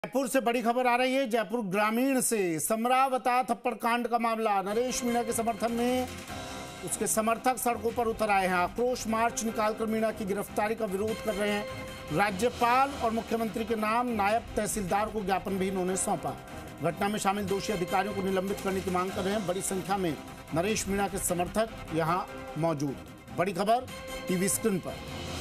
जयपुर से बड़ी खबर आ रही है। जयपुर ग्रामीण से समरावता थप्पड़ कांड का मामला। नरेश मीणा के समर्थन में उसके समर्थक सड़कों पर उतर आए हैं। आक्रोश मार्च निकालकर मीणा की गिरफ्तारी का विरोध कर रहे हैं। राज्यपाल और मुख्यमंत्री के नाम नायब तहसीलदार को ज्ञापन भी इन्होंने सौंपा। घटना में शामिल दोषी अधिकारियों को निलंबित करने की मांग कर रहे हैं। बड़ी संख्या में नरेश मीणा के समर्थक यहां मौजूद। बड़ी खबर टीवी स्क्रीन पर।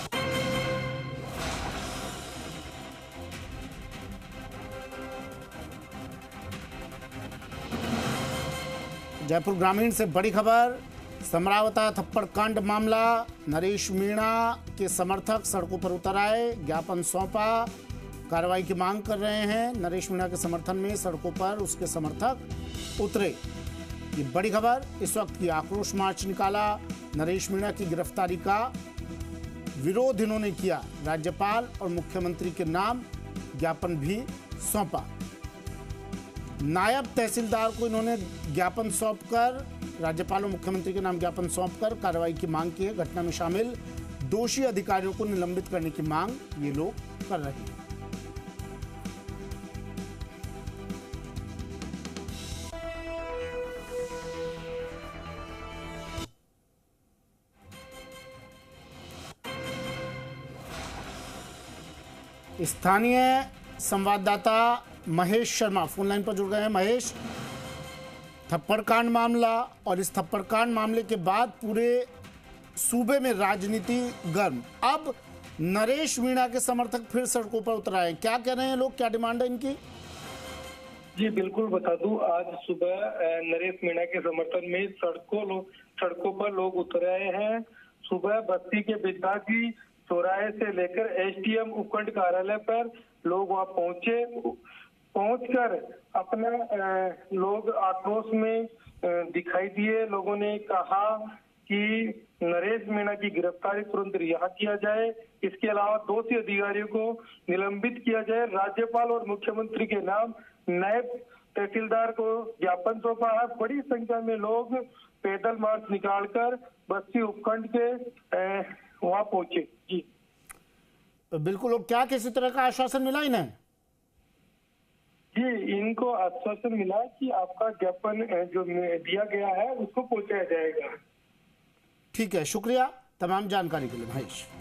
जयपुर ग्रामीण से बड़ी खबर। समरावता थप्पड़ कांड मामला। नरेश मीणा के समर्थक सड़कों पर उतर आए, ज्ञापन सौंपा, कार्रवाई की मांग कर रहे हैं। नरेश मीणा के समर्थन में सड़कों पर उसके समर्थक उतरे। ये बड़ी खबर। इस वक्त की आक्रोश मार्च निकाला। नरेश मीणा की गिरफ्तारी का विरोध इन्होंने किया। राज्यपाल और मुख्यमंत्री के नाम ज्ञापन भी सौंपा। नायब तहसीलदार को इन्होंने ज्ञापन सौंपकर, राज्यपाल और मुख्यमंत्री के नाम ज्ञापन सौंपकर कार्रवाई की मांग की है। घटना में शामिल दोषी अधिकारियों को निलंबित करने की मांग ये लोग कर रहे हैं। स्थानीय संवाददाता महेश शर्मा फोन लाइन पर जुड़ गए हैं। महेश, थप्पड़ कांड मामला और इस थप्पड़ कांड मामले के बाद पूरे सूबे में राजनीति गर्म। अब नरेश मीणा के समर्थक फिर सड़कों पर उतर आए। क्या कह रहे हैं लोग, क्या डिमांड है इनकी? जी बिल्कुल बता दूं, आज सुबह नरेश मीणा के समर्थन में सड़कों पर लोग उतर आए हैं। सुबह बस्ती के विद्यार्थी चौराहे से लेकर एसडीएम उपखंड कार्यालय पर लोग वहां पहुंचकर अपना लोग आक्रोश में दिखाई दिए। लोगों ने कहा कि नरेश मीणा की गिरफ्तारी तुरंत रिहा किया जाए, इसके अलावा दोषी अधिकारियों को निलंबित किया जाए। राज्यपाल और मुख्यमंत्री के नाम नायब तहसीलदार को ज्ञापन सौंपा है। बड़ी संख्या में लोग पैदल मार्च निकालकर बस्ती उपखंड के वहां पहुंचे। जी बिल्कुल। क्या किसी तरह का आश्वासन मिला इन्हें? जी, इनको आश्वासन मिला कि आपका ज्ञापन जो दिया गया है उसको पहुंचाया जाएगा। ठीक है, शुक्रिया तमाम जानकारी के लिए महेश।